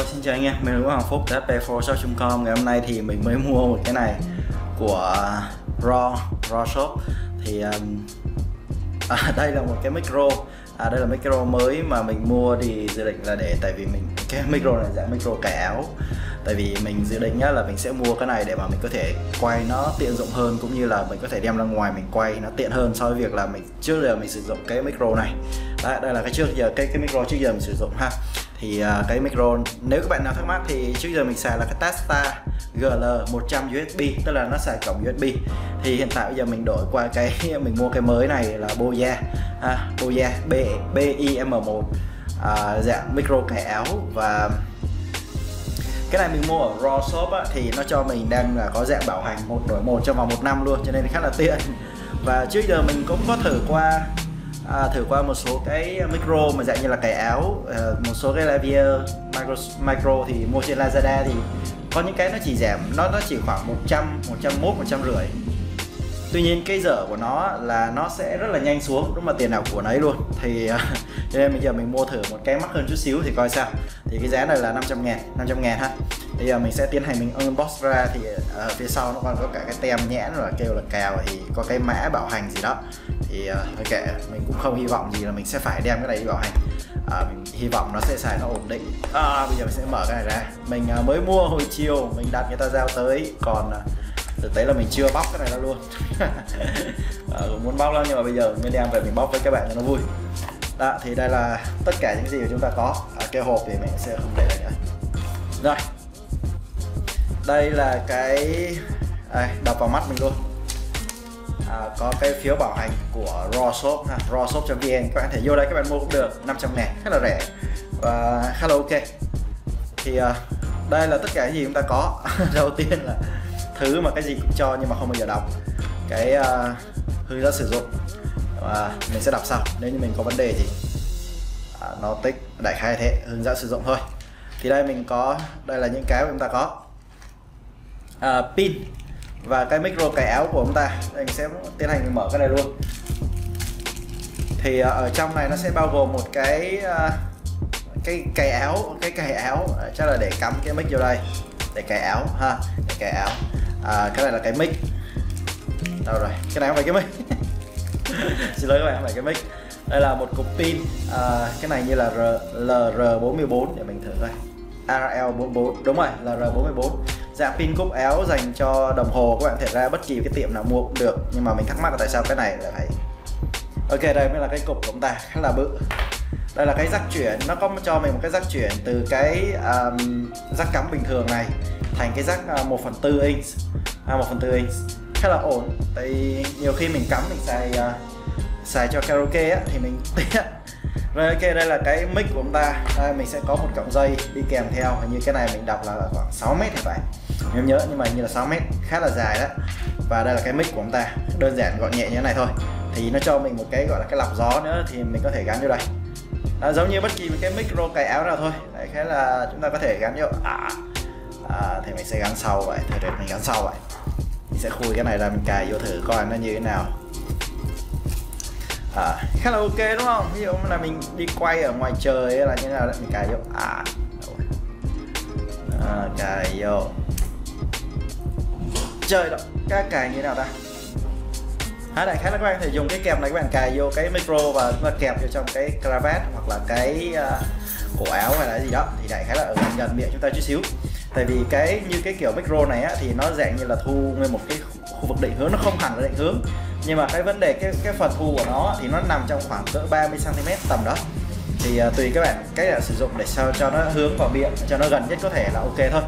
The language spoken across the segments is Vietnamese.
Xin chào anh em, mình là Hoàng Phúc từ hp4shop.com. Ngày hôm nay thì mình mới mua một cái này của Raw Shop. Thì đây là một cái micro. Đây là micro mới mà mình mua thì dự định là tại vì cái micro này dạng micro cài áo. Tại vì mình dự định là mình sẽ mua cái này để mà mình có thể quay nó tiện dụng hơn, cũng như là mình có thể đem ra ngoài mình quay nó tiện hơn so với việc là trước giờ mình sử dụng cái micro này. Đây là cái micro trước giờ mình sử dụng ha. Thì cái micro, nếu các bạn nào thắc mắc thì trước giờ mình xài là cái Tasta GL 100 USB, tức là nó xài cổng USB. Thì hiện tại bây giờ mình đổi qua mình mua cái mới này là Boya BIM1 dạng micro cài áo. Và cái này mình mua ở Raw Shop thì nó cho mình đang là có dạng bảo hành 1 đổi 1 trong vòng 1 năm luôn, cho nên khá là tiện. Và trước giờ mình cũng có thử qua một số cái micro mà dạng như là cài áo, một số cái lavalier micro thì mua trên Lazada thì có những cái nó chỉ giảm, nó chỉ khoảng 100, 101, 150. Tuy nhiên cái dở của nó là nó sẽ rất là nhanh xuống, đúng là tiền nào của nấy luôn. Thì cho nên bây giờ mình mua thử một cái mắc hơn chút xíu thì coi sao. Thì cái giá này là 500 ngàn ha. Bây giờ mình sẽ tiến hành mình unbox ra. Thì ở phía sau nó còn có cả cái tem nhãn rồi kêu là cào, thì có cái mã bảo hành gì đó. Thì kệ, mình cũng không hy vọng gì là mình sẽ phải đem cái này đi bảo hành. Mình hy vọng nó sẽ xài nó ổn định. Bây giờ mình sẽ mở cái này ra. Mình mới mua hồi chiều, mình đặt người ta giao tới, còn thực tế là mình chưa bóc cái này ra luôn. Cũng muốn bóc lắm nhưng mà bây giờ mình đem về mình bóc với các bạn cho nó vui. Đó, thì đây là tất cả những gì mà chúng ta có. Cái hộp thì mình sẽ không để lại nữa. Rồi, đây là đập vào mắt mình luôn. Có cái phiếu bảo hành của Raw Shop ha, rawshop.vn. Các bạn thể vô đây các bạn mua cũng được, 500 ngàn, khá là rẻ và khá là ok. Thì đây là tất cả những gì chúng ta có. Đầu tiên là thứ mà cái gì cũng cho nhưng mà không bao giờ đọc, cái hướng dẫn sử dụng, và mình sẽ đọc sau nếu như mình có vấn đề gì. Nó tích đại khái thế, hướng dẫn sử dụng thôi. Thì đây mình có, đây là những cái mà chúng ta có. Pin và cái micro cài áo của chúng ta. Đây mình sẽ tiến hành mở cái này luôn. Thì ở trong này nó sẽ bao gồm một cái cài áo, chắc là để cắm cái mic vô đây, để cài áo ha, để cài áo. Cái này là cái mic. Đâu rồi, cái này không phải cái mic. Xin lỗi các bạn, không phải cái mic. Đây là một cục pin. Cái này như là LR44, để mình thử coi. RL44, đúng rồi, LR44. Dạng pin cúc áo dành cho đồng hồ, các bạn thể ra bất kỳ cái tiệm nào mua cũng được. Nhưng mà mình thắc mắc là tại sao cái này lại phải. Ok, đây mới là cái cục của chúng ta, khá là bự. Đây là cái rắc chuyển, nó có cho mình một cái rắc chuyển từ cái rắc cắm bình thường này thành cái rắc 1/4 inch. 1/4 inch khá là ổn. Tại nhiều khi mình cắm mình xài cho karaoke thì mình tiện. Rồi ok, đây là cái mic của chúng ta. Đây, mình sẽ có một cọng dây đi kèm theo. Hình như cái này mình đọc là khoảng 6 mét thì phải, em nhớ, nhưng mà như là 6 mét, khá là dài đó. Và đây là cái mic của chúng ta, đơn giản gọn nhẹ như thế này thôi. Thì nó cho mình một cái gọi là cái lọc gió nữa, thì mình có thể gắn vô đây. Giống như bất kỳ một cái micro cài áo nào thôi. Đấy, khá là chúng ta có thể gắn vô. Thì mình sẽ gắn sau vậy. Thì mình gắn sau vậy. Mình sẽ khui cái này ra, mình cài vô thử coi nó như thế nào. Khá là ok đúng không? Ví dụ là mình đi quay ở ngoài trời là như thế nào, mình cài vô. Cài vô. Trời đó, cài như thế nào ta? Đại khái là các bạn thể dùng cái kẹp này, các bạn cài vô cái micro và chúng ta kẹp vô trong cái cravat hoặc là cái cổ áo hay là gì đó, thì đại khái là ở gần miệng chúng ta chút xíu. Tại vì như cái kiểu micro này thì nó dạng như là thu nguyên một cái khu vực định hướng, nó không hẳn là định hướng, nhưng mà cái vấn đề cái phần thu của nó thì nó nằm trong khoảng cỡ 30 cm tầm đó. Thì tùy các bạn cách là sử dụng để sao cho nó hướng vào miệng, cho nó gần nhất có thể là ok thôi.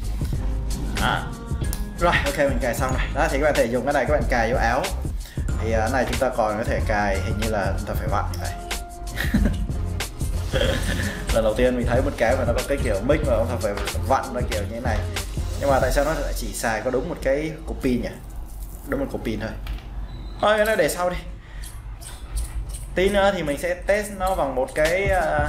Rồi ok, mình cài xong này. Đó, thì các bạn thể dùng cái này các bạn cài vô áo. Thì cái này chúng ta còn có thể cài, hình như là chúng ta phải vặn như vậy. Lần đầu tiên mình thấy một cái mà nó có cái kiểu mic mà chúng ta phải vặn ra kiểu như thế này. Nhưng mà tại sao nó lại chỉ xài có đúng một cái cục pin nhỉ? Đúng một cục pin thôi. Thôi cái này để sau đi. Tí nữa thì mình sẽ test nó bằng một cái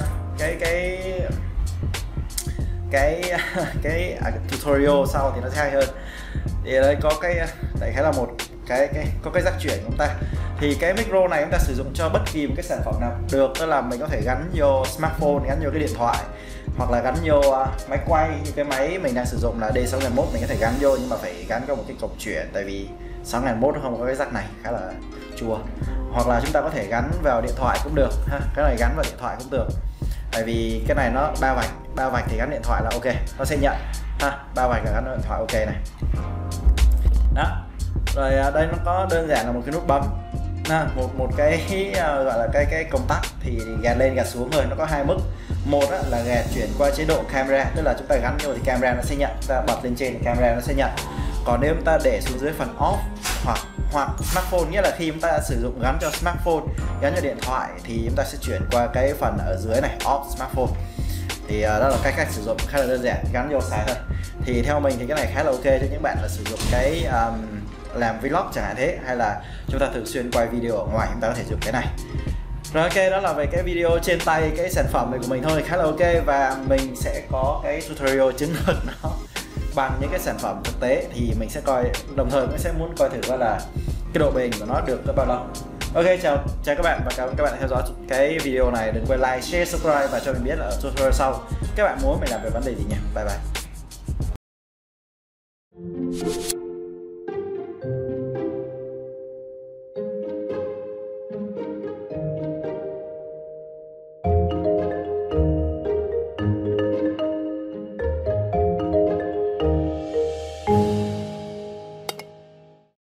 tutorial sau thì nó sẽ hay hơn. Thì đây có đại khái là có cái rắc chuyển của chúng ta. Thì cái micro này chúng ta sử dụng cho bất kỳ một cái sản phẩm nào được, tức là mình có thể gắn vô smartphone, gắn vô cái điện thoại, hoặc là gắn vô máy quay. Như cái máy mình đang sử dụng là D6001 mình có thể gắn vô, nhưng mà phải gắn có một cái cổng chuyển, tại vì 6001 nó không có cái jack này, khá là chua. Hoặc là chúng ta có thể gắn vào điện thoại cũng được ha, cái này gắn vào điện thoại cũng được, tại vì cái này nó 3 vạch thì gắn điện thoại là ok, nó sẽ nhận ha, 3 vạch là gắn vào điện thoại ok này. Đó. Rồi đây nó có đơn giản là một cái nút bấm, một cái gọi là cái công tắc thì gạt lên gạt xuống thôi. Nó có hai mức, một là gạt chuyển qua chế độ camera, tức là chúng ta gắn vô thì camera nó sẽ nhận, ta bật lên trên thì camera nó sẽ nhận. Còn nếu chúng ta để xuống dưới phần off hoặc smartphone, nghĩa là khi chúng ta sử dụng gắn cho smartphone, gắn cho điện thoại thì chúng ta sẽ chuyển qua cái phần ở dưới này, off smartphone. Thì đó là cách sử dụng khá là đơn giản, gắn vô xài thôi. Thì theo mình thì cái này khá là ok cho những bạn là sử dụng cái làm vlog chẳng hạn thế, hay là chúng ta thường xuyên quay video ở ngoài, chúng ta có thể dùng cái này. Rồi ok, đó là về cái video trên tay cái sản phẩm này của mình thôi, khá là ok. Và mình sẽ có cái tutorial chứng thực nó bằng những cái sản phẩm thực tế, thì mình sẽ coi, đồng thời cũng sẽ muốn coi thử coi là cái độ bền của nó được tới bao lâu. Ok, chào các bạn và cảm ơn các bạn đã theo dõi cái video này. Đừng quên like, share, subscribe và cho mình biết là ở tutorial sau các bạn muốn mình làm về vấn đề gì nha. Bye bye.